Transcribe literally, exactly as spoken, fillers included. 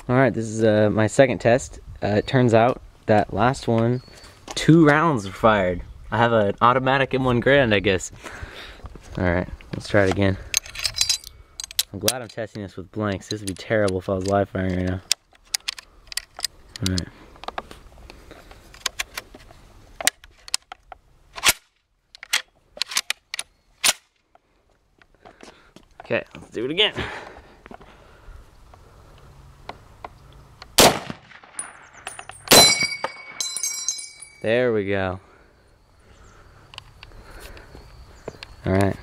Alright, this is uh, my second test. Uh, it turns out that last one, two rounds were fired. I have an automatic M one Garand, I guess. Alright, let's try it again. I'm glad I'm testing this with blanks. This would be terrible if I was live firing right now. Alright. Okay, let's do it again. There we go. Alright.